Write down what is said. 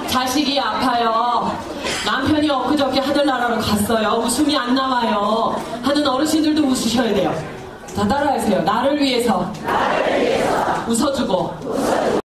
자식이 아파요. 남편이 엊그저께 하늘나라로 갔어요. 웃음이 안 나와요. 하는 어르신들도 웃으셔야 돼요. 다 따라하세요. 나를 위해서 웃어주고